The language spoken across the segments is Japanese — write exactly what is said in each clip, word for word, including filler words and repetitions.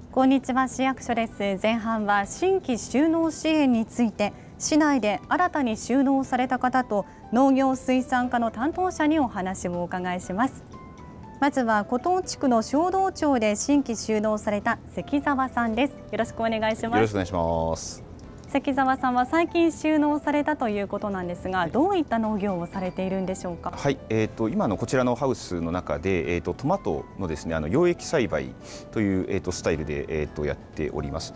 こんにちは、市役所です。前半は新規就農支援について、市内で新たに就農された方と農業水産課の担当者にお話をお伺いします。まずは古東地区の正道町で新規就農された関澤さんです。よろしくお願いします。 よろしくお願いします。 関澤さんは最近就農されたということなんですが、どういった農業をされているんでしょうか。 はい、えー、と今のこちらのハウスの中で、えー、とトマトのですねあの養液栽培という、えー、とスタイルで、えー、とやっております。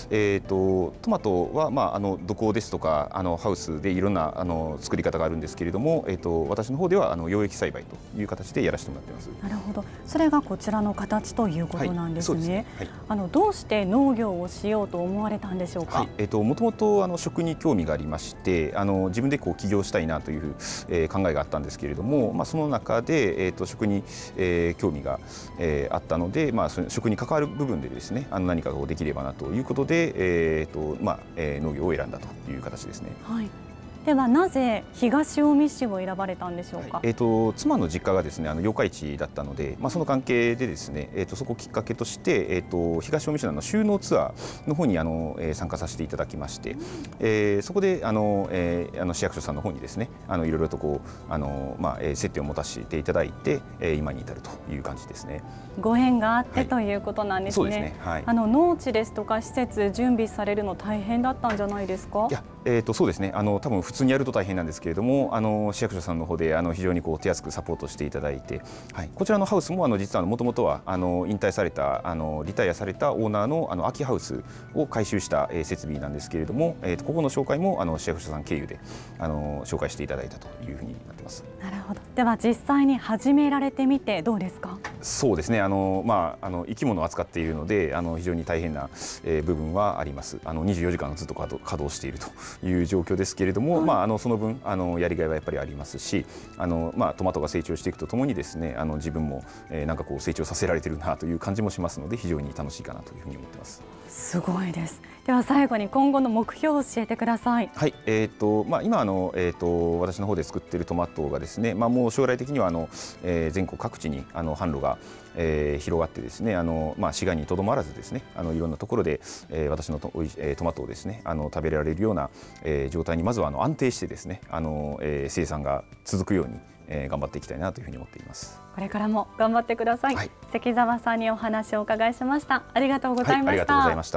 えー、とトマトは、まあ、あの土耕ですとかあのハウスでいろんなあの作り方があるんですけれども、えー、と私の方ではあの養液栽培という形でやらせてもらっています。 なるほど、それがこちらの形ということなんですね。 はい、 あのどうして農業をしようと思われたんでしょうか。 はい、えー、ともともとあの食に興味がありまして、あの自分でこう起業したいなという、えー、考えがあったんですけれども、まあ、その中で、えー、と食に、えー、興味が、えー、あったので、まあ、その食に関わる部分でですねあの何かをできればなということで、えーとまあえー、農業を選んだという形ですね。 はい、ではなぜ東近江市を選ばれたんでしょうか。 はい、えー、と妻の実家がですねあの八日市だったので、まあ、その関係でですね、えー、とそこをきっかけとして、えー、と東近江市の就農ツアーの方にあの、えー、参加させていただきまして、えー、そこであの、えー、あの市役所さんの方にですねあのいろいろとこうあの、まあ、接点を持たせていただいて、えー、今に至るという感じですね。 ご縁があって、はい、ということなんですね。 そうですね、はい、 あの農地ですとか施設準備されるの大変だったんじゃないですか。 いや、えー、とそうですねあの多分普通にやると大変なんですけれども、あの市役所さんの方であの非常にこう手厚くサポートしていただいて、はい、こちらのハウスもあの実はもともとはあの引退されたあのリタイアされたオーナーのあの空きハウスを改修した、えー、設備なんですけれども、えー、とここの紹介もあの市役所さん経由であの紹介していただいたというふうになってます。 なるほど。では実際に始められてみてどうですか。 そうですね、あの、まあ、あの生き物を扱っているのであの非常に大変な、えー、部分はあります。あのにじゅうよじかんずっと稼働しているという状況ですけれども、はい、まあ、あのその分あのやりがいはやっぱりありますし、あの、まあ、トマトが成長していくとともにですねあの自分も、えー、なんかこう成長させられているなという感じもしますので非常に楽しいかなというふうに思っています。 すごいです。では最後に今後の目標を教えてください。 はい、えーとまあ、今あの、えー、と私の方で作っているトマトがですね、まあ、もう将来的にはあの、えー、全国各地にあの販路が、えー、広がってですねあの、まあ、滋賀にとどまらずですねあのいろんなところで、えー、私のト、えー、トマトをですねあの食べられるような、えー、状態にまずはあの安定してですねあの、えー、生産が続くように、えー、頑張っていきたいなというふうに思っています。 これからも頑張ってください。はい、関澤さんにお話をお伺いしました。ありがとうございました。はい、ありがとうございました。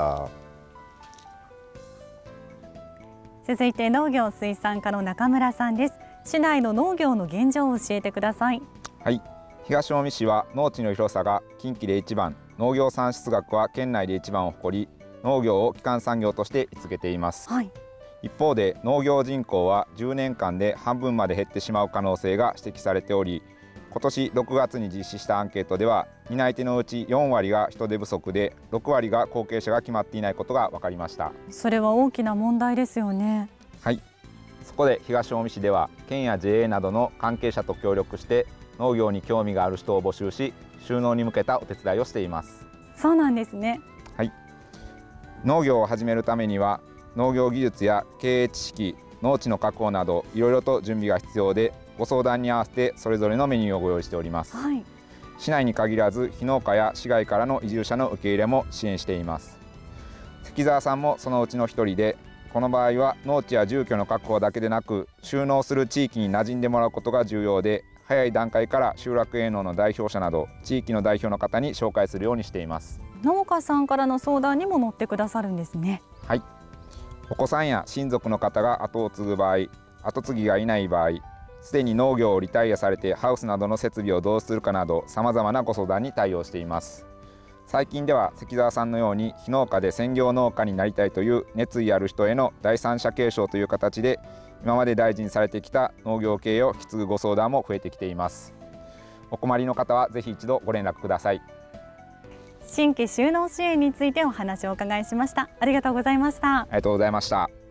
続いて農業水産課の中村さんです。市内の農業の現状を教えてください。 はい、東近江市は農地の広さが近畿で一番、農業産出額は県内で一番を誇り、農業を基幹産業として位置付けています。はい、一方で農業人口はじゅうねんかんで半分まで減ってしまう可能性が指摘されており、今年ろくがつに実施したアンケートでは担い手のうちよんわりが人手不足でろくわりが後継者が決まっていないことが分かりました。 それは大きな問題ですよね。 はい、そこで東近江市では県や ジェーエー などの関係者と協力して農業に興味がある人を募集し就農に向けたお手伝いをしています。 そうなんですね。 はい、農業を始めるためには農業技術や経営知識、農地の確保などいろいろと準備が必要で、ご相談に合わせてそれぞれのメニューをご用意しております。はい、市内に限らず非農家や市外からの移住者の受け入れも支援しています。関澤さんもそのうちの一人で、この場合は農地や住居の確保だけでなく就農する地域に馴染んでもらうことが重要で、早い段階から集落営農の代表者など地域の代表の方に紹介するようにしています。 農家さんからの相談にも乗ってくださるんですね。 はい、お子さんや親族の方が後を継ぐ場合、後継ぎがいない場合、すでに農業をリタイアされてハウスなどの設備をどうするかなどさまざまなご相談に対応しています。最近では関澤さんのように非農家で専業農家になりたいという熱意ある人への第三者継承という形で今まで大事にされてきた農業経営を引き継ぐご相談も増えてきています。お困りの方はぜひ一度ご連絡ください。 新規就農支援についてお話をお伺いしました。ありがとうございました。 ありがとうございました。